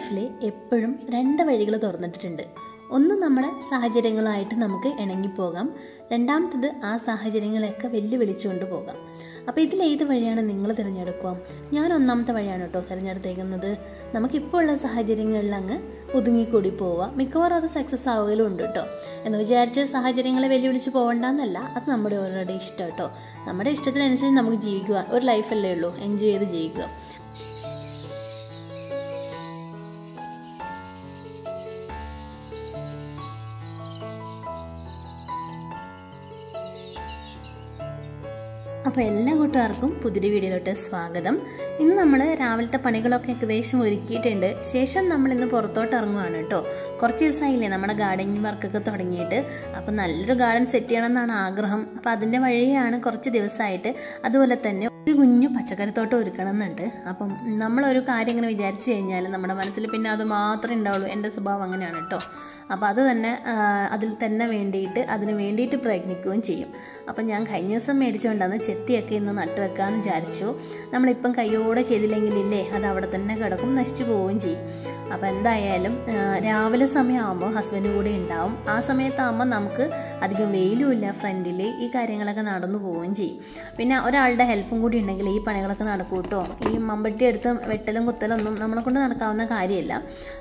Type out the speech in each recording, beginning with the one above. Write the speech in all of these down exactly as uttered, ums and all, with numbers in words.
ലൈഫിൽ എപ്പോഴും രണ്ട് വഴികൾ തുറന്നിട്ടിട്ടുണ്ട്. ഒന്ന് നമ്മുടെ സാഹചര്യങ്ങളായിട്ട് നമുക്ക് ഇണങ്ങിപ്പോകാം, രണ്ടാമത്തത് ആ സാഹചര്യങ്ങളെയൊക്കെ വെല്ലുവിളിച്ചുകൊണ്ട് പോകാം. അപ്പോൾ ഇതിലേത് വഴിയാണ് നിങ്ങൾ തിരഞ്ഞെടുക്കുക? ഞാൻ ഒന്നാമത്തെ വഴിയാണ് കേട്ടോ തിരഞ്ഞെടുത്തേക്കുന്നത്. നമുക്കിപ്പോൾ ഉള്ള സാഹചര്യങ്ങളിൽ അങ്ങ് ഒതുങ്ങിക്കൂടി പോവുക. മിക്കവാറും അത് സക്സസ് ആവുകയും ഉണ്ട് കേട്ടോ. എന്ന് വിചാരിച്ച് സാഹചര്യങ്ങളെ വെല്ലുവിളിച്ച് പോകണ്ടെന്നല്ല, അത് നമ്മുടെ ഓരോരുടെ ഇഷ്ടം കേട്ടോ. നമ്മുടെ ഇഷ്ടത്തിനനുസരിച്ച് നമുക്ക് ജീവിക്കുക. ഒരു ലൈഫല്ലേ ഉള്ളൂ, എൻജോയ് ചെയ്ത് ജീവിക്കുക. അപ്പോൾ എല്ലാ കൂട്ടുകാർക്കും പുതിയൊരു വീഡിയോയിലോട്ട് സ്വാഗതം. ഇന്ന് നമ്മൾ രാവിലത്തെ പണികളൊക്കെ ഏകദേശം ഒരുക്കിയിട്ടുണ്ട്. ശേഷം നമ്മളിന്ന് പുറത്തോട്ട് ഇറങ്ങുകയാണ് കേട്ടോ. കുറച്ച് ദിവസമായില്ലേ നമ്മുടെ ഗാർഡനിങ് വർക്കൊക്കെ തുടങ്ങിയിട്ട്. അപ്പോൾ നല്ലൊരു ഗാർഡൻ സെറ്റ് ചെയ്യണമെന്നാണ് ആഗ്രഹം. അപ്പോൾ അതിൻ്റെ വഴിയാണ് കുറച്ച് ദിവസമായിട്ട്. അതുപോലെ തന്നെ ഒരു കുഞ്ഞു പച്ചക്കറിത്തോട്ടം ഒരുക്കണം എന്നുണ്ട്. അപ്പം നമ്മളൊരു കാര്യം ഇങ്ങനെ വിചാരിച്ചു കഴിഞ്ഞാൽ നമ്മുടെ മനസ്സിൽ പിന്നെ അത് മാത്രമേ ഉണ്ടാവുള്ളൂ. എൻ്റെ സ്വഭാവം അങ്ങനെയാണ് കേട്ടോ. അപ്പോൾ അത് തന്നെ അതിൽ തന്നെ വേണ്ടിയിട്ട് അതിന് വേണ്ടിയിട്ട് പ്രയത്നിക്കുകയും ചെയ്യും. അപ്പം ഞാൻ കഴിഞ്ഞ ദിവസം മേടിച്ചുകൊണ്ടാണ് ചെത്തിയൊക്കെ ഇന്ന് നട്ടുവെക്കാമെന്ന് വിചാരിച്ചു. നമ്മളിപ്പം കയ്യോടെ ചെയ്തില്ലെങ്കിലില്ലേ അത് അവിടെ തന്നെ കിടക്കും, നശിച്ചു പോവുകയും ചെയ്യും. അപ്പോൾ എന്തായാലും രാവിലെ സമയമാകുമ്പോൾ ഹസ്ബൻഡ് കൂടെ ഉണ്ടാവും. ആ സമയത്താകുമ്പോൾ നമുക്ക് അധികം വെയിലുമില്ല ഫ്രണ്ടിൽ, ഈ കാര്യങ്ങളൊക്കെ നടന്നു പോവുകയും ചെയ്യും. പിന്നെ ഒരാളുടെ ഹെൽപ്പും കൂടി ഉണ്ടെങ്കിൽ ഈ പണികളൊക്കെ നടക്കും കേട്ടോ. ഈ മമ്പട്ടി എടുത്ത് വെട്ടലും കുത്തലും ഒന്നും നമ്മളെ കൊണ്ട് നടക്കാവുന്ന കാര്യമില്ല.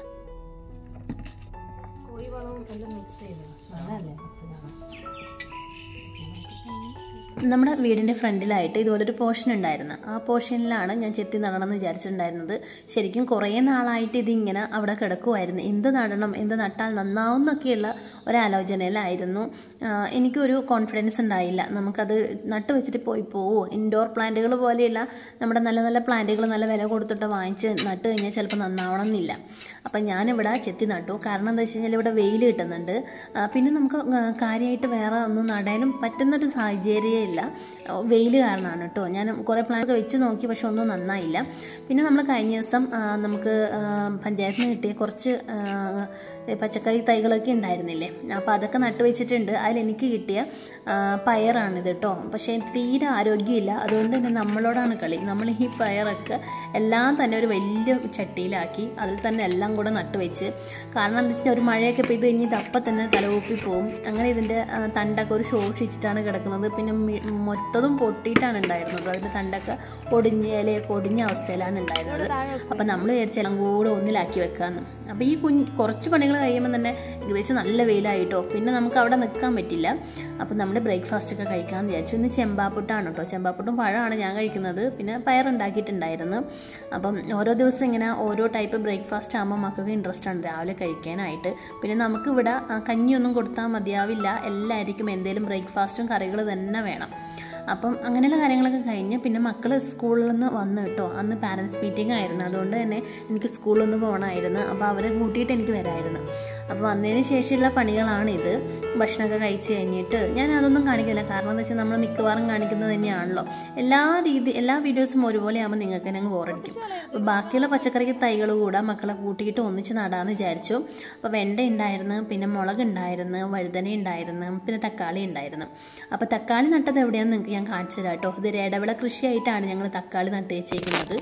നമ്മുടെ വീടിൻ്റെ ഫ്രണ്ടിലായിട്ട് ഇതുപോലൊരു പോർഷൻ ഉണ്ടായിരുന്നു. ആ പോർഷനിലാണ് ഞാൻ ചെത്തി നടണമെന്ന് വിചാരിച്ചിട്ടുണ്ടായിരുന്നത്. ശരിക്കും കുറേ നാളായിട്ട് ഇതിങ്ങനെ അവിടെ കിടക്കുമായിരുന്നു. എന്ത് നടണം, എന്ത് നട്ടാൽ നന്നാവും എന്നൊക്കെയുള്ള ഒരാലോചനയിലായിരുന്നു. എനിക്കൊരു കോൺഫിഡൻസ് ഉണ്ടായില്ല. നമുക്കത് നട്ട് വെച്ചിട്ട് പോയി പോവോ, ഇൻഡോർ പ്ലാന്റുകൾ പോലെയുള്ള നമ്മുടെ നല്ല നല്ല പ്ലാന്റുകൾ നല്ല വില കൊടുത്തിട്ട് വാങ്ങിച്ച് നട്ട് കഴിഞ്ഞാൽ ചിലപ്പോൾ നന്നാവണം എന്നില്ല. അപ്പം ഞാനിവിടെ ചെത്തി നട്ടു. കാരണം എന്താ വെച്ച് കഴിഞ്ഞാൽ ഇവിടെ വെയിൽ കിട്ടുന്നുണ്ട്. പിന്നെ നമുക്ക് കാര്യമായിട്ട് വേറെ ഒന്നും നടാനും പറ്റുന്നൊരു സാഹചര്യം ഇല്ല, വെയിൽ കാരണമാണ് കേട്ടോ. ഞാൻ കുറേ പ്ലാന്റൊക്കെ വെച്ച് നോക്കി, പക്ഷെ ഒന്നും നന്നായില്ല. പിന്നെ നമ്മൾ കഴിഞ്ഞ ദിവസം നമുക്ക് പഞ്ചായത്തിൽ നിന്ന് കിട്ടിയ കുറച്ച് പച്ചക്കറി തൈകളൊക്കെ ഉണ്ടായിരുന്നില്ലേ, അപ്പോൾ അതൊക്കെ നട്ടു വെച്ചിട്ടുണ്ട്. അതിലെനിക്ക് കിട്ടിയ പയറാണിത് കേട്ടോ. പക്ഷേ തീരെ ആരോഗ്യമില്ല. അതുകൊണ്ട് തന്നെ നമ്മളോടാണ് കളി. നമ്മൾ ഈ പയറൊക്കെ എല്ലാം തന്നെ ഒരു വലിയ ചട്ടിയിലാക്കി അതിൽ തന്നെ എല്ലാം കൂടെ നട്ടു വെച്ച്. കാരണം എന്താ വെച്ചാൽ ഒരു മഴയൊക്കെ പെയ്ത് കഴിഞ്ഞ് ഇതപ്പം തന്നെ തലകൂപ്പി പോവും. അങ്ങനെ ഇതിൻ്റെ തണ്ടൊക്കെ ഒരു ശോഷിച്ചിട്ടാണ് കിടക്കുന്നത്. പിന്നെ മൊത്തതും പൊട്ടിയിട്ടാണ് ഉണ്ടായിരുന്നത്. അതിൻ്റെ തണ്ടൊക്കെ ഒടിഞ്ഞ് ഇലയൊക്കെ ഒടിഞ്ഞ അവസ്ഥയിലാണ് ഉണ്ടായിരുന്നത്. അപ്പം നമ്മൾ വിചാരിച്ച എല്ലാം കൂടെ ഒന്നിലാക്കി വെക്കാമെന്ന്. അപ്പോൾ ഈ കുഞ്ഞ് കുറച്ച് പണികൾ കഴിയുമ്പോൾ തന്നെ ഏകദേശം നല്ല വെയിലായിട്ടോ. പിന്നെ നമുക്ക് അവിടെ നിൽക്കാൻ പറ്റില്ല. അപ്പം നമ്മുടെ ബ്രേക്ക്ഫാസ്റ്റൊക്കെ കഴിക്കാമെന്ന് വിചാരിച്ചു. ഇന്ന് ചെമ്പാപ്പുട്ടാണ് കേട്ടോ. ചെമ്പാപ്പുട്ടും പഴമാണ് ഞാൻ കഴിക്കുന്നത്. പിന്നെ പയറുണ്ടാക്കിയിട്ടുണ്ടായിരുന്നു. അപ്പം ഓരോ ദിവസം ഇങ്ങനെ ഓരോ ടൈപ്പ് ബ്രേക്ക്ഫാസ്റ്റ് ആകുമ്പോൾ മക്കൾക്ക് ഇൻട്രസ്റ്റ് ആണ് രാവിലെ കഴിക്കാനായിട്ട്. പിന്നെ നമുക്കിവിടെ കഞ്ഞിയൊന്നും കൊടുത്താൽ മതിയാവില്ല. എല്ലാവർക്കും എന്തെങ്കിലും ബ്രേക്ക്ഫാസ്റ്റും കറികൾ തന്നെ വേണം. അപ്പം അങ്ങനെയുള്ള കാര്യങ്ങളൊക്കെ കഴിഞ്ഞ് പിന്നെ മക്കൾ സ്കൂളിൽ നിന്ന് വന്ന് കേട്ടോ. അന്ന് പാരൻസ് മീറ്റിംഗ് ആയിരുന്നു. അതുകൊണ്ട് തന്നെ എനിക്ക് സ്കൂളിൽ നിന്ന് പോകണമായിരുന്നു. അപ്പോൾ അവരെ കൂട്ടിയിട്ട് എനിക്ക് വരാമായിരുന്നു. അപ്പോൾ വന്നതിന് ശേഷമുള്ള പണികളാണിത്. ഭക്ഷണമൊക്കെ കഴിച്ച് കഴിഞ്ഞിട്ട് ഞാൻ അതൊന്നും കാണിക്കില്ല. കാരണം എന്താ വെച്ചാൽ നമ്മൾ മിക്കവാറും കാണിക്കുന്നത് തന്നെയാണല്ലോ. എല്ലാ രീതി എല്ലാ വീഡിയോസും ഒരുപോലെ ആകുമ്പോൾ നിങ്ങൾക്ക് തന്നെ അങ്ങ് ബോറടിക്കും. അപ്പോൾ ബാക്കിയുള്ള പച്ചക്കറിക്ക് തൈകൾ കൂടെ മക്കളെ കൂട്ടിയിട്ട് ഒന്നിച്ച് നടാമെന്ന് വിചാരിച്ചു. അപ്പോൾ വെണ്ട ഉണ്ടായിരുന്നു, പിന്നെ മുളക് ഉണ്ടായിരുന്നു, വഴുതന ഉണ്ടായിരുന്നു, പിന്നെ തക്കാളി ഉണ്ടായിരുന്നു. അപ്പോൾ തക്കാളി നട്ടത് എവിടെയാണെന്ന് നിങ്ങൾക്ക് ഞാൻ കാണിച്ചു തരാം കേട്ടോ. ഇത് ഇടവിള കൃഷിയായിട്ടാണ് ഞങ്ങൾ തക്കാളി നട്ട് വെച്ചേക്കുന്നത്.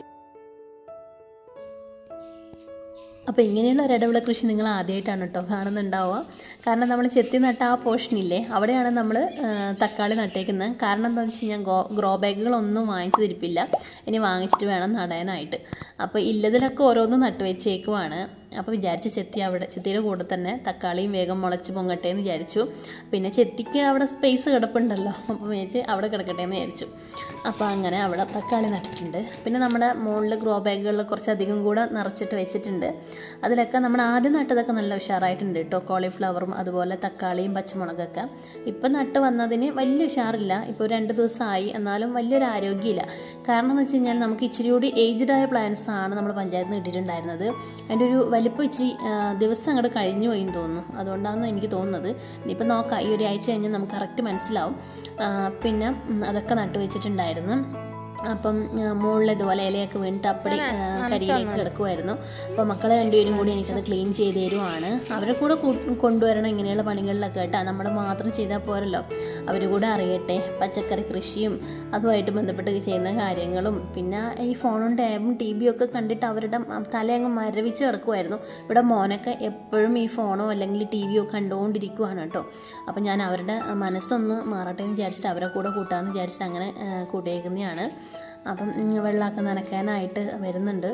അപ്പോൾ ഇങ്ങനെയുള്ള ഒരു ഇടവിള കൃഷി നിങ്ങൾ ആദ്യമായിട്ടാണ് കേട്ടോ കാണുന്നുണ്ടാവുക. കാരണം നമ്മൾ ചെത്തി നട്ട ആ പോർഷനില്ലേ, അവിടെയാണ് നമ്മൾ തക്കാളി നട്ടേക്കുന്നത്. കാരണം എന്താണെന്ന് വെച്ച് കഴിഞ്ഞാൽ ഗോ ഗ്രോ ബാഗുകളൊന്നും വാങ്ങിച്ചു തിരിപ്പില്ല. ഇനി വാങ്ങിച്ചിട്ട് വേണം നടാനായിട്ട്. അപ്പോൾ ഇല്ലതിലൊക്കെ ഓരോന്നും നട്ട് വെച്ചേക്കുവാണ്. അപ്പോൾ വിചാരിച്ച ചെത്തി അവിടെ ചെത്തിയുടെ കൂടെ തന്നെ തക്കാളിയും വേഗം മുളച്ച് പൊങ്ങട്ടെ എന്ന് വിചാരിച്ചു. പിന്നെ ചെത്തിക്ക് അവിടെ സ്പേസ് കിടപ്പുണ്ടല്ലോ, അപ്പോൾ വിചാരിച്ച് അവിടെ കിടക്കട്ടെ എന്ന് വിചാരിച്ചു. അപ്പോൾ അങ്ങനെ അവിടെ തക്കാളി നട്ടിട്ടുണ്ട്. പിന്നെ നമ്മുടെ മുകളിൽ ഗ്രോ ബാഗുകളിൽ കുറച്ചധികം കൂടെ നിറച്ചിട്ട് വെച്ചിട്ടുണ്ട്. അതിലൊക്കെ നമ്മൾ ആദ്യം നട്ടതൊക്കെ നല്ല ഉഷാറായിട്ടുണ്ട് കേട്ടോ. കോളിഫ്ലവറും അതുപോലെ തക്കാളിയും പച്ചമുളകൊക്കെ. ഇപ്പം നട്ട് വന്നതിന് വലിയ ഉഷാറില്ല. ഇപ്പോൾ രണ്ട് ദിവസമായി, എന്നാലും വലിയൊരു ആരോഗ്യമില്ല. കാരണം എന്ന് വെച്ച് കഴിഞ്ഞാൽ നമുക്ക് ഇച്ചിരി കൂടി ഏജ്ഡായ പ്ലാന്റ്സ് ആണ് നമ്മൾ പഞ്ചായത്തിൽ നിന്ന് കിട്ടിയിട്ടുണ്ടായിരുന്നത്. അതിൻ്റെ ഒരു വലിപ്പം ഇച്ചിരി ദിവസം അങ്ങോട്ട് കഴിഞ്ഞു പോയി എന്ന് തോന്നുന്നു. അതുകൊണ്ടാണെന്ന് എനിക്ക് തോന്നുന്നത്. ഇനിയിപ്പോൾ നോക്കാം, ഈ ഒരു ആഴ്ച കഴിഞ്ഞാൽ നമുക്ക് കറക്റ്റ് മനസ്സിലാവും. പിന്നെ അതൊക്കെ നട്ടു വെച്ചിട്ടുണ്ടായിരുന്നു. അപ്പം മുകളിൽ ഇതുപോലെ ഇലയൊക്കെ വീണിട്ട് അപ്പടി കരിയിലേക്ക് കിടക്കുമായിരുന്നു. അപ്പോൾ മക്കളെ രണ്ടുപേരും കൂടി എനിക്കത് ക്ലീൻ ചെയ്ത് തരുവാണ്. അവരെ കൂടെ കൊണ്ടുവരണം ഇങ്ങനെയുള്ള പണികളിലൊക്കെ കേട്ടോ. നമ്മൾ മാത്രം ചെയ്താൽ പോരല്ലോ, അവർ കൂടെ അറിയട്ടെ പച്ചക്കറി കൃഷിയും അതുമായിട്ട് ബന്ധപ്പെട്ട് ചെയ്യുന്ന കാര്യങ്ങളും. പിന്നെ ഈ ഫോണും ടാബും ടി വിയും ഒക്കെ കണ്ടിട്ട് അവരുടെ തലയങ്ങ് മരവിച്ച് കിടക്കുമായിരുന്നു. ഇവിടെ മോനൊക്കെ എപ്പോഴും ഈ ഫോണോ അല്ലെങ്കിൽ ടി വിയോ കണ്ടുകൊണ്ടിരിക്കുവാണ് കേട്ടോ. അപ്പം ഞാൻ അവരുടെ മനസ്സൊന്ന് മാറട്ടെ എന്ന് വിചാരിച്ചിട്ട് അവരെ കൂടെ കൂട്ടാമെന്ന് വിചാരിച്ചിട്ട് അങ്ങനെ കൂട്ടിയേക്കുന്നതാണ്. അപ്പം വെള്ളമൊക്കെ നനയ്ക്കാനായിട്ട് വരുന്നുണ്ട്.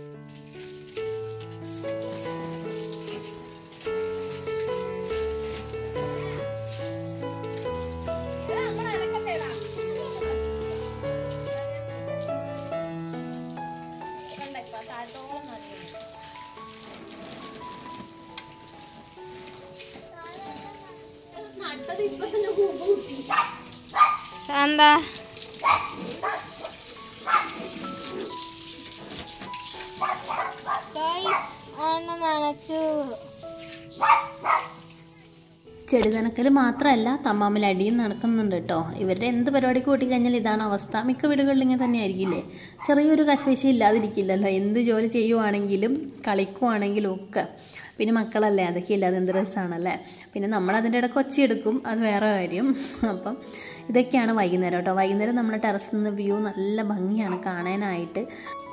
എന്താ ചെടി നനക്കൽ മാത്രമല്ല തമ്മാമിൽ അടിയും നടക്കുന്നുണ്ട് കേട്ടോ. ഇവരുടെ എന്ത് പരിപാടിക്ക് കൂട്ടിക്കഴിഞ്ഞാൽ ഇതാണ് അവസ്ഥ. മിക്ക വീടുകളിൽ ഇങ്ങനെ തന്നെ ആയിരിക്കില്ലേ, ചെറിയൊരു കശവിശ ഇല്ലാതിരിക്കില്ലല്ലോ. എന്ത് ജോലി ചെയ്യുവാണെങ്കിലും കളിക്കുവാണെങ്കിലും ഒക്കെ. പിന്നെ മക്കളല്ലേ, അതൊക്കെ ഇല്ലാതെ എന്ത് രസമാണല്ലേ. പിന്നെ നമ്മളതിൻ്റെ ഇടയ്ക്ക് ഒച്ചയെടുക്കും, അത് വേറെ കാര്യം. അപ്പം ഇതൊക്കെയാണ് വൈകുന്നേരം കേട്ടോ. വൈകുന്നേരം നമ്മുടെ ടെറസിൽ നിന്ന് വ്യൂ നല്ല ഭംഗിയാണ് കാണാനായിട്ട്.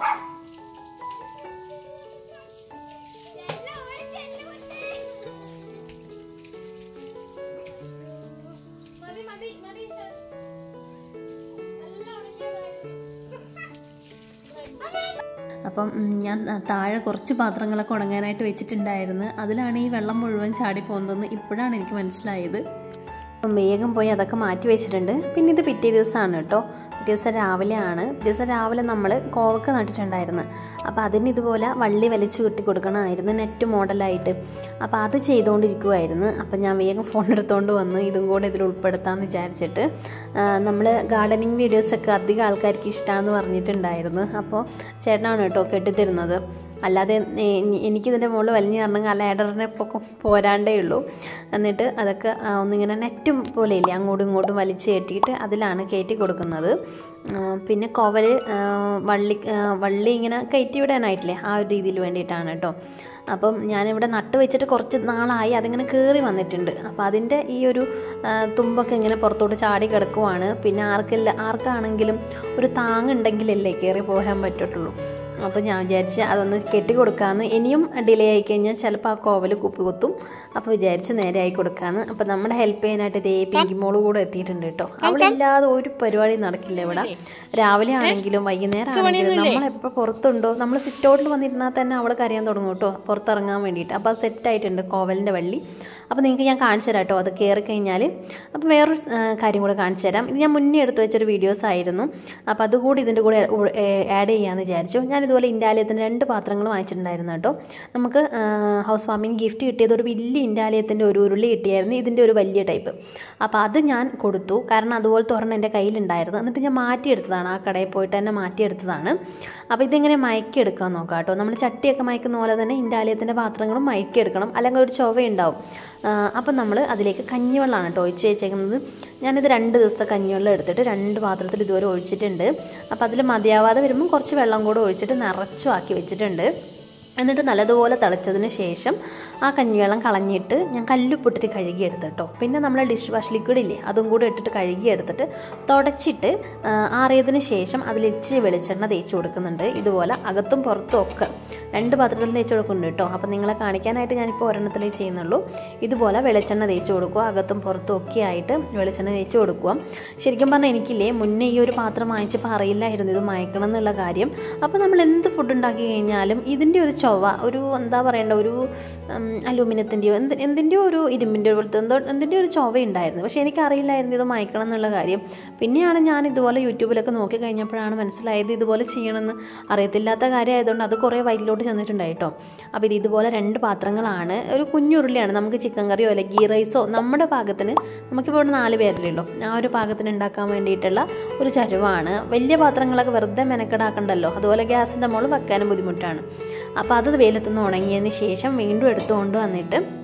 അപ്പം ഞാൻ താഴെ കുറച്ച് പാത്രങ്ങളൊക്കെ ഉണങ്ങാനായിട്ട് വെച്ചിട്ടുണ്ടായിരുന്നു. അതിലാണ് ഈ വെള്ളം മുഴുവൻ ചാടി പോകുന്നതെന്ന് ഇപ്പോഴാണ് എനിക്ക് മനസ്സിലായത്. അപ്പം വേഗം പോയി അതൊക്കെ മാറ്റി വെച്ചിട്ടുണ്ട്. പിന്നെ ഇത് പിറ്റേ ദിവസമാണ് കേട്ടോ. പിറ്റേ ദിവസം രാവിലെയാണ്. പിറ്റേ ദിവസം രാവിലെ നമ്മൾ കോവക്ക നട്ടിട്ടുണ്ടായിരുന്നു. അപ്പോൾ അതിന് ഇതുപോലെ വള്ളി വലിച്ചു കെട്ടി കൊടുക്കണമായിരുന്നു നെറ്റ് മോഡലായിട്ട്. അപ്പോൾ അത് ചെയ്തുകൊണ്ടിരിക്കുമായിരുന്നു. അപ്പം ഞാൻ വേഗം ഫോൺ എടുത്തുകൊണ്ട് വന്ന് ഇതും കൂടെ ഇതിൽ ഉൾപ്പെടുത്താമെന്ന് വിചാരിച്ചിട്ട്. നമ്മൾ ഗാർഡനിങ് വീഡിയോസൊക്കെ അധികം ആൾക്കാർക്ക് ഇഷ്ടമാണെന്ന് പറഞ്ഞിട്ടുണ്ടായിരുന്നു. അപ്പോൾ ചേട്ടനാണ് കേട്ടോ കെട്ടിത്തരുന്നത്. അല്ലാതെ എനിക്കിതിൻ്റെ മുകളിൽ വലിഞ്ഞു കയറണമെങ്കിൽ ആ ലാഡറിനെ പൊക്കം പോരാണ്ടേ ഉള്ളൂ. എന്നിട്ട് അതൊക്കെ ഒന്നിങ്ങനെ നെറ്റും പോലെ ഇല്ലേ, അങ്ങോട്ടും ഇങ്ങോട്ടും വലിച്ചു കയറ്റിയിട്ട് അതിലാണ് കയറ്റി കൊടുക്കുന്നത്. പിന്നെ കോവൽ വള്ളി വള്ളി ഇങ്ങനെ കയറ്റി വിടാനായിട്ടില്ലേ, ആ ഒരു രീതിയിൽ വേണ്ടിയിട്ടാണ് കേട്ടോ. അപ്പം ഞാനിവിടെ നട്ട് വെച്ചിട്ട് കുറച്ച് നാളായി, അതിങ്ങനെ കയറി വന്നിട്ടുണ്ട്. അപ്പോൾ അതിൻ്റെ ഈ ഒരു തുമ്പൊക്കെ ഇങ്ങനെ പുറത്തോട്ട് ചാടി കിടക്കുവാണ്. പിന്നെ ആർക്കില്ല ആർക്കാണെങ്കിലും ഒരു താങ്ങുണ്ടെങ്കിലല്ലേ കയറി പോരാൻ പറ്റുള്ളൂ. അപ്പോൾ ഞാൻ വിചാരിച്ച് അതൊന്ന് കെട്ടി കൊടുക്കാമെന്ന്. ഇനിയും ഡിലേ ആയി കഴിഞ്ഞാൽ ചിലപ്പോൾ ആ കോവൽ കുപ്പി കുത്തും. അപ്പോൾ വിചാരിച്ച് നേരെ ആയി കൊടുക്കാമെന്ന്. അപ്പോൾ നമ്മുടെ ഹെൽപ്പ് ചെയ്യാനായിട്ട് ഇതേ പിങ്കിമോള് കൂടെ എത്തിയിട്ടുണ്ട് കേട്ടോ. അവളില്ലാതെ ഒരു പരിപാടി നടക്കില്ല ഇവിടെ. രാവിലെ ആണെങ്കിലും വൈകുന്നേരം ആണെങ്കിലും നമ്മളെപ്പോൾ പുറത്തുണ്ടോ, നമ്മൾ സിറ്റൗട്ടിൽ വന്നിരുന്നാൽ തന്നെ അവൾ കരയാൻ തുടങ്ങും കേട്ടോ, പുറത്തിറങ്ങാൻ വേണ്ടിയിട്ട്. അപ്പോൾ അത് സെറ്റായിട്ടുണ്ട് കോവലിൻ്റെ വള്ളി. അപ്പോൾ നിങ്ങൾക്ക് ഞാൻ കാണിച്ചു തരാം കേട്ടോ അത് കയറി കഴിഞ്ഞാൽ. അപ്പോൾ വേറൊരു കാര്യം കൂടെ കാണിച്ചു തരാം. ഇത് ഞാൻ മുന്നേ എടുത്ത് വെച്ചൊരു വീഡിയോസ് ആയിരുന്നു. അപ്പോൾ അതുകൂടി ഇതിൻ്റെ കൂടെ ആഡ് ചെയ്യാമെന്ന് വിചാരിച്ചു. ഞാൻ ഇതുപോലെ ഇൻഡാലിയത്തിൻ്റെ രണ്ട് പാത്രങ്ങൾ വാങ്ങിച്ചിട്ടുണ്ടായിരുന്നു കേട്ടോ. നമുക്ക് ഹൗസ് വാമിങ് ഗിഫ്റ്റ് കിട്ടിയത് ഒരു വലിയ ഇൻഡാലിയത്തിൻ്റെ ഒരു ഉരുളി കിട്ടിയായിരുന്നു, ഇതിൻ്റെ ഒരു വലിയ ടൈപ്പ്. അപ്പോൾ അത് ഞാൻ കൊടുത്തു, കാരണം അതുപോലത്തെ ഒരെണ്ണം എൻ്റെ കയ്യിലുണ്ടായിരുന്നു. എന്നിട്ട് ഞാൻ മാറ്റിയെടുത്തതാണ്, ആ കടയിൽ പോയിട്ട് തന്നെ മാറ്റിയെടുത്തതാണ്. അപ്പോൾ ഇതിങ്ങനെ മയക്കിയെടുക്കാൻ നോക്കാം കേട്ടോ. നമ്മൾ ചട്ടിയൊക്കെ മയക്കുന്ന പോലെ തന്നെ ഇൻഡാലിയത്തിൻ്റെ പാത്രങ്ങളും മയക്കിയെടുക്കണം, അല്ലെങ്കിൽ ഒരു ചൊവയുണ്ടാവും. അപ്പം നമ്മൾ അതിലേക്ക് കഞ്ഞിവെള്ളമാണ് കേട്ടോ ഒഴിച്ച് വെച്ചേക്കുന്നത്. ഞാനിത് രണ്ട് ദിവസത്തെ കഞ്ഞിവെള്ളം എടുത്തിട്ട് രണ്ട് പാത്രത്തിൽ ഇതുവരെ ഒഴിച്ചിട്ടുണ്ട്. അപ്പോൾ അതിൽ മതിയാവാതെ വരുമ്പം കുറച്ച് വെള്ളം കൂടെ ഒഴിച്ചിട്ട് നിറച്ചും ആക്കി വെച്ചിട്ടുണ്ട്. എന്നിട്ട് നല്ലതുപോലെ തിളച്ചതിന് ശേഷം ആ കഞ്ഞിവെള്ളം കളഞ്ഞിട്ട് ഞാൻ കല്ലുപ്പിട്ടിട്ട് കഴുകിയെടുത്ത് കേട്ടോ. പിന്നെ നമ്മൾ ഡിഷ് വാഷ് ലിക്വിഡ് ഇല്ലേ, അതും കൂടെ ഇട്ടിട്ട് കഴുകിയെടുത്തിട്ട് തുടച്ചിട്ട് ആറിയതിന് ശേഷം അതിൽ ഇച്ചിരി വെളിച്ചെണ്ണ തേച്ച് കൊടുക്കുന്നുണ്ട്. ഇതുപോലെ അകത്തും പുറത്തും ഒക്കെ രണ്ട് പാത്രത്തിൽ തേച്ച് കൊടുക്കുന്നുണ്ട് കേട്ടോ. അപ്പോൾ നിങ്ങളെ കാണിക്കാനായിട്ട് ഞാനിപ്പോൾ ഒരെണ്ണത്തിലേ ചെയ്യുന്നുള്ളൂ. ഇതുപോലെ വെളിച്ചെണ്ണ തേച്ച് കൊടുക്കുക, അകത്തും പുറത്തും ഒക്കെ ആയിട്ട് വെളിച്ചെണ്ണ തേച്ച് കൊടുക്കുക. ശരിക്കും പറഞ്ഞാൽ എനിക്കില്ലേ മുന്നേ ഈ ഒരു പാത്രം വാങ്ങിച്ചപ്പോൾ അറിയില്ലായിരുന്നു ഇത് മയക്കണം എന്നുള്ള കാര്യം. അപ്പോൾ നമ്മൾ എന്ത് ഫുഡ് ഉണ്ടാക്കി കഴിഞ്ഞാലും ഇതിൻ്റെ ഒരു ചൊവ്വ, ഒരു എന്താ പറയേണ്ട, ഒരു അലൂമിനിയത്തിൻ്റെയോ എന്ത് എന്തിൻ്റെയോ ഒരു ഇരുമ്പിൻ്റെ പോലത്തെ എന്തോ എന്തിൻ്റെ ഒരു ചൊവ ഉണ്ടായിരുന്നു. പക്ഷേ എനിക്കറിയില്ലായിരുന്നു ഇത് മയക്കണം എന്നുള്ള കാര്യം. പിന്നെയാണ് ഞാൻ ഇതുപോലെ യൂട്യൂബിലൊക്കെ നോക്കി കഴിഞ്ഞപ്പോഴാണ് മനസ്സിലായത് ഇതുപോലെ ചെയ്യണമെന്ന്. അറിയത്തില്ലാത്ത കാര്യമായതുകൊണ്ട് അത് കുറേ വയറ്റിലോട്ട് ചെന്നിട്ടുണ്ടായി കേട്ടോ. അപ്പോൾ ഇത് ഇതുപോലെ രണ്ട് പാത്രങ്ങളാണ്. ഒരു കുഞ്ഞുരുളിയാണ്, നമുക്ക് ചിക്കൻ കറിയോ അല്ലെ ഗീ റൈസോ നമ്മുടെ പാകത്തിന്, നമുക്കിപ്പോൾ ഇവിടെ നാല് പേരല്ലോ, ആ ഒരു പാകത്തിന് ഉണ്ടാക്കാൻ വേണ്ടിയിട്ടുള്ള ഒരു ചരുവാണ്. വലിയ പാത്രങ്ങളൊക്കെ വെറുതെ മെനക്കെടാക്കണ്ടല്ലോ, അതുപോലെ ഗ്യാസിൻ്റെ മുകളിൽ വെക്കാനും ബുദ്ധിമുട്ടാണ്. അപ്പോൾ അത് വെയിലത്തുനിന്ന് ഉണങ്ങിയതിന് ശേഷം വീണ്ടും എടുത്തുകൊണ്ട് വന്നിട്ട്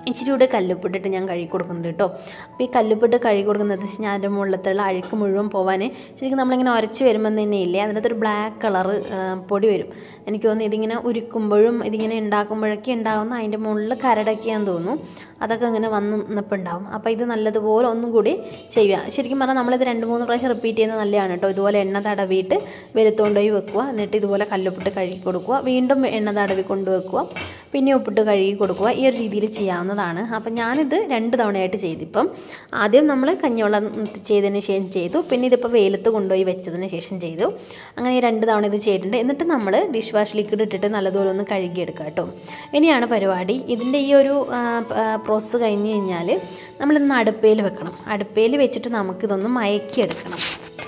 ഇച്ചിരി കൂടെ കല്ലുപ്പിട്ടിട്ട് ഞാൻ കഴുകി കൊടുക്കുന്നുണ്ട് കേട്ടോ. അപ്പോൾ ഈ കല്ലുപ്പിട്ട് കഴുകി കൊടുക്കുന്നത് വെച്ച് കഴിഞ്ഞാൽ അതിൻ്റെ മുകളിലത്തുള്ള അഴുക്ക് മുഴുവൻ പോകാൻ ശരിക്കും നമ്മളിങ്ങനെ ഉരച്ച് വരുമ്പോൾ തന്നെ ഇല്ലേ അതിനകത്തൊരു ബ്ലാക്ക് കളറ് പൊടി വരും. എനിക്ക് തോന്നുന്നു ഇതിങ്ങനെ ഉരുക്കുമ്പോഴും ഇതിങ്ങനെ ഉണ്ടാക്കുമ്പോഴൊക്കെ ഉണ്ടാകുന്ന അതിൻ്റെ മുകളിൽ കരടൊക്കെയാന്ന് തോന്നുന്നു, അതൊക്കെ ഇങ്ങനെ വന്ന് നിന്നപ്പോൾ ഉണ്ടാവും. അപ്പോൾ ഇത് നല്ലതുപോലെ ഒന്നും കൂടി ചെയ്യുക. ശരിക്കും പറഞ്ഞാൽ നമ്മളിത് രണ്ട് മൂന്ന് പ്രാവശ്യം റിപ്പീറ്റ് ചെയ്യുന്നത് നല്ലതാണ് കേട്ടോ. ഇതുപോലെ എണ്ണ തടവിയിട്ട് വെളുത്തുകൊണ്ട് പോയി വെക്കുക, എന്നിട്ട് ഇതുപോലെ കല്ലുപ്പിട്ട് കഴുകി കൊടുക്കുക, വീണ്ടും എണ്ണ തടവി കൊണ്ട് വെക്കുക, പിന്നെ ഉപ്പിട്ട് കഴുകി കൊടുക്കുക. ഈ ഒരു രീതിയിൽ ചെയ്യാവുന്നതാണ്. അപ്പം ഞാനിത് രണ്ട് തവണയായിട്ട് ചെയ്തു. ഇപ്പം ആദ്യം നമ്മൾ കഞ്ഞിവെള്ളം ചെയ്തതിന് ശേഷം ചെയ്തു, പിന്നെ ഇതിപ്പോൾ വെയിലത്ത് കൊണ്ടുപോയി വെച്ചതിന് ശേഷം ചെയ്തു. അങ്ങനെ ഈ രണ്ട് തവണ ഇത് ചെയ്തിട്ടുണ്ട്. എന്നിട്ട് നമ്മൾ ഡിഷ് വാഷ് ലിക്വിഡ് ഇട്ടിട്ട് നല്ലതുപോലെ ഒന്ന് കഴുകിയെടുക്കുക കേട്ടോ. ഇനിയാണ് പരിപാടി. ഇതിൻ്റെ ഈ ഒരു പ്രോസസ്സ് കഴിഞ്ഞ് കഴിഞ്ഞാൽ നമ്മളിതൊന്ന് അടുപ്പയിൽ വെക്കണം. അടുപ്പയിൽ വെച്ചിട്ട് നമുക്കിതൊന്ന് മയക്കിയെടുക്കണം.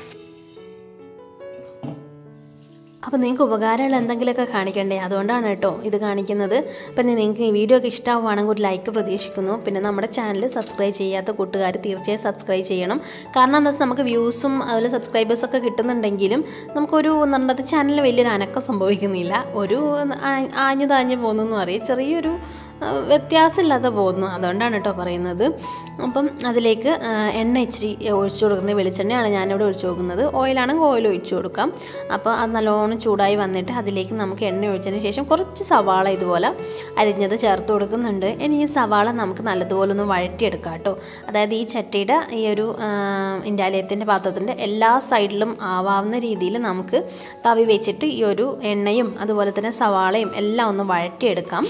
അപ്പോൾ നിങ്ങൾക്ക് ഉപകാരമുള്ള എന്തെങ്കിലുമൊക്കെ കാണിക്കണ്ടേ, അതുകൊണ്ടാണ് കേട്ടോ ഇത് കാണിക്കുന്നത്. അപ്പം നിങ്ങൾക്ക് ഈ വീഡിയോ ഒക്കെ ഇഷ്ടമാവുകയാണെങ്കിൽ ഒരു ലൈക്ക് പ്രതീക്ഷിക്കുന്നു. പിന്നെ നമ്മുടെ ചാനൽ സബ്സ്ക്രൈബ് ചെയ്യാത്ത കൂട്ടുകാർ തീർച്ചയായും സബ്സ്ക്രൈബ് ചെയ്യണം. കാരണം എന്താ വെച്ചാൽ നമുക്ക് വ്യൂസും അതുപോലെ സബ്സ്ക്രൈബേഴ്സൊക്കെ കിട്ടുന്നുണ്ടെങ്കിലും നമുക്കൊരു നമ്മുടെ ചാനലിൽ വലിയൊരു അനക്കം സംഭവിക്കുന്നില്ല. ഒരു ആഞ്ഞു താഞ്ഞു പോകുന്നു പറയും, ചെറിയൊരു വ്യത്യാസമില്ലാതെ പോകുന്നു. അതുകൊണ്ടാണ് കേട്ടോ പറയുന്നത്. അപ്പം അതിലേക്ക് എണ്ണ ഇച്ചിരി ഒഴിച്ചു കൊടുക്കുന്നത്, വെളിച്ചെണ്ണയാണ് ഞാനിവിടെ ഒഴിച്ചു കൊടുക്കുന്നത്. ഓയിലാണെങ്കിൽ ഓയിൽ ഒഴിച്ചു കൊടുക്കാം. അപ്പോൾ അത് നല്ലോണം ചൂടായി വന്നിട്ട് അതിലേക്ക് നമുക്ക് എണ്ണ ഒഴിച്ചതിന് ശേഷം കുറച്ച് സവാള ഇതുപോലെ അരിഞ്ഞത് ചേർത്ത് കൊടുക്കുന്നുണ്ട്. ഇനി ഈ സവാള നമുക്ക് നല്ലതുപോലെ ഒന്ന് വഴറ്റിയെടുക്കാം കേട്ടോ. അതായത് ഈ ചട്ടിയുടെ ഈ ഒരു ഇൻഡാലിയത്തിൻ്റെ പാത്രത്തിൻ്റെ എല്ലാ സൈഡിലും ആവാവുന്ന രീതിയിൽ നമുക്ക് തവി വെച്ചിട്ട് ഈ ഒരു എണ്ണയും അതുപോലെ തന്നെ സവാളയും എല്ലാം ഒന്ന് വഴറ്റിയെടുക്കാം.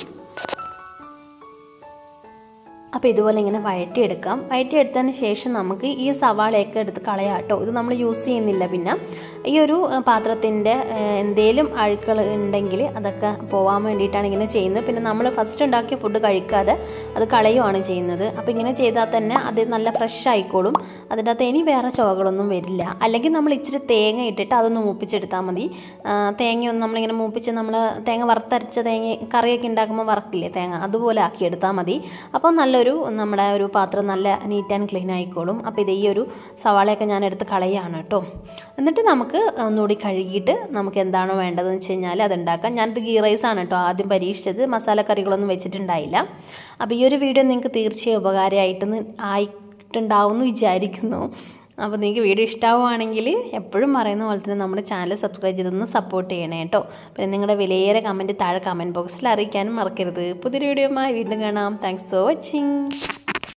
അപ്പോൾ ഇതുപോലെ ഇങ്ങനെ വഴറ്റിയെടുക്കാം. വഴറ്റിയെടുത്തതിന് ശേഷം നമുക്ക് ഈ സവാളയൊക്കെ എടുത്ത് കളയാം കേട്ടോ. ഇത് നമ്മൾ യൂസ് ചെയ്യുന്നില്ല. പിന്നെ ഈ ഒരു പാത്രത്തിൻ്റെ എന്തെങ്കിലും അഴുക്കൾ ഉണ്ടെങ്കിൽ അതൊക്കെ പോകാൻ വേണ്ടിയിട്ടാണ് ഇങ്ങനെ ചെയ്യുന്നത്. പിന്നെ നമ്മൾ ഫസ്റ്റ് ഉണ്ടാക്കിയ ഫുഡ് കഴിക്കാതെ അത് കളയുവാണ് ചെയ്യുന്നത്. അപ്പോൾ ഇങ്ങനെ ചെയ്താൽ തന്നെ അത് നല്ല ഫ്രഷ് ആയിക്കോളും. അതിൻ്റെ അകത്ത് ഇനി വേറെ ചുവകളൊന്നും വരില്ല. അല്ലെങ്കിൽ നമ്മൾ ഇച്ചിരി തേങ്ങ ഇട്ടിട്ട് അതൊന്ന് മൂപ്പിച്ചെടുത്താൽ മതി. തേങ്ങയൊന്നും നമ്മളിങ്ങനെ മൂപ്പിച്ച് നമ്മൾ തേങ്ങ വറുത്തരച്ച തേങ്ങ കറിയൊക്കെ ഉണ്ടാക്കുമ്പോൾ വറക്കില്ലേ തേങ്ങ, അതുപോലെ ആക്കിയെടുത്താൽ മതി. അപ്പോൾ നല്ലൊരു നമ്മുടെ ഒരു പാത്രം നല്ല നീറ്റ് ആൻഡ് ക്ലീൻ ആയിക്കോളും. അപ്പോൾ ഇത് ഈ ഒരു സവാളയൊക്കെ ഞാൻ എടുത്ത് കളയാണ് കേട്ടോ. എന്നിട്ട് നമുക്ക് ഒന്നുകൂടി കഴുകിയിട്ട് നമുക്ക് എന്താണോ വേണ്ടതെന്ന് വെച്ച് കഴിഞ്ഞാൽ അതുണ്ടാക്കാം. ഞാനിത് ഗീ റൈസാണ് കേട്ടോ ആദ്യം പരീക്ഷിച്ചത്, മസാലക്കറികളൊന്നും വെച്ചിട്ടുണ്ടായില്ല. അപ്പോൾ ഈ ഒരു വീഡിയോ നിങ്ങൾക്ക് തീർച്ചയായും ഉപകാരമായിട്ടെന്ന് ആയിട്ടുണ്ടാവും എന്ന് വിചാരിക്കുന്നു. അപ്പോൾ നിങ്ങൾക്ക് വീഡിയോ ഇഷ്ടമാവുകയാണെങ്കിൽ എപ്പോഴും പറയുന്ന പോലെ തന്നെ നമ്മുടെ ചാനൽ സബ്സ്ക്രൈബ് ചെയ്തൊന്ന് സപ്പോർട്ട് ചെയ്യണേ കേട്ടോ. പിന്നെ നിങ്ങളുടെ വിലയേറെ കമൻറ്റ് താഴെ കമൻറ്റ് ബോക്സിൽ അറിയിക്കാനും മറക്കരുത്. പുതിയൊരു വീഡിയോയുമായി വീണ്ടും കാണാം. Thanks for watching.